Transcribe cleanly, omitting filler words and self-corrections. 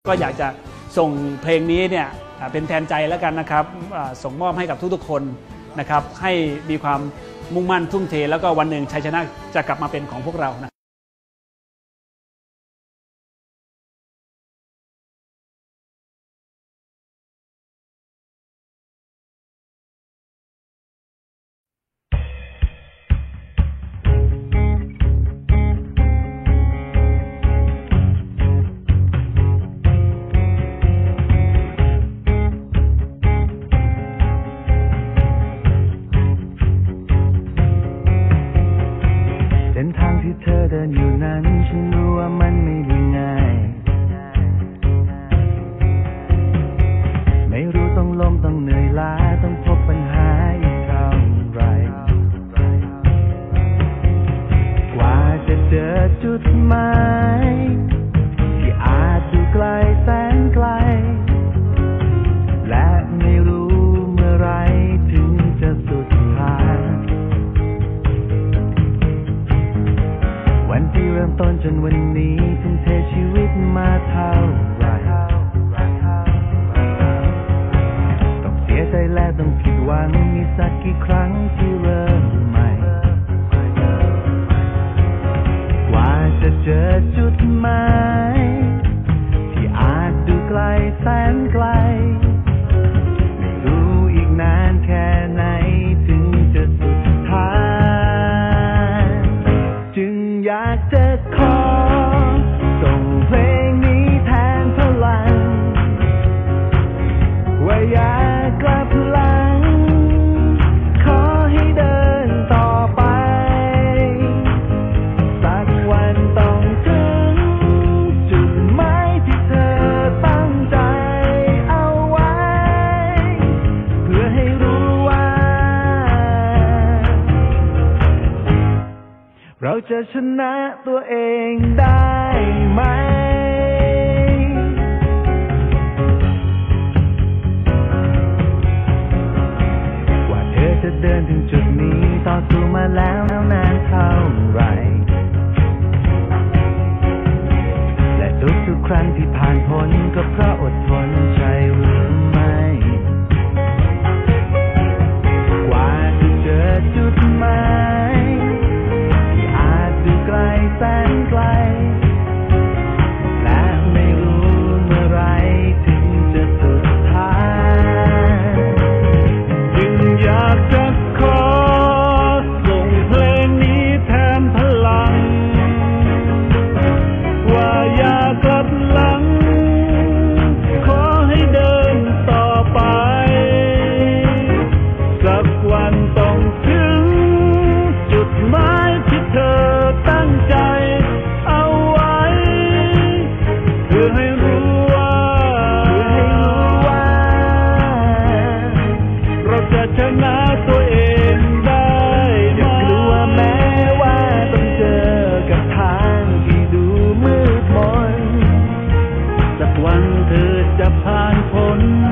ก็อยากจะส่งเพลงนี้เนี่ยเป็นแทนใจแล้วกันนะครับส่งมอบให้กับทุกๆคนนะครับให้มีความมุ่งมั่นทุ่มเทแล้วก็วันหนึ่งชัยชนะจะกลับมาเป็นของพวกเรานะเธอเดินอยู่นั้นฉันรู้ว่ามันไม่ได้ง่ายไม่รู้ต้องล้มต้องเหนื่อยล้าต้องพบปัญหาอีกเท่าไรกว่าจะเจอจุดหมายที่อาจอยู่ไกลแสนไกลและไม่รู้เมื่อไรถึงจะสุดทางวันที่เริ่มต้นจนวันนี้ทุ่มเทชีวิตมาเท่าไรต้องเสียใจและต้องผิดหวังมีสักกี่ครั้งที่เริ่มใหม่กว่าจะเจอจุดหมายที่อาจดูไกลแสนไกลไม่รู้อีกนานแค่ไหนถึงจะสุดทางจึงอยากจะขอส่งเพลงนี้แทนพลังว่าอย่ากลับหลังขอให้เดินต่อไปสักวันต้องถึงจุดหมายที่เธอตั้งใจเอาไว้เพื่อให้รู้ว่าเราจะชนะตัวเองได้ไหมกว่าเธอจะเดินถึงจุดนี้ต่อสู้มาแล้วนานเท่าไรและทุกครั้งที่ผ่านพ้นก็เพราะอดทนใช่หรือไม่กว่าจะเจอจุดหมายไกลแสนไกลและไม่รู้เมื่อไรถึงจะสุดท้ายจึงอยากจะขอส่งเพลงนี้แทนพลังว่าอย่ากลับหลังขอให้เดินต่อไปสักวันต้องถึงจุดหมายที่เธอตั้งใจเอาไว้เพื่อให้รู้ว่าเราจะชนะตัวเองได้อย่ากลัวแม้ว่าต้องเจอกับทางที่ดูมืดมนสักวันเธอจะผ่านพ้น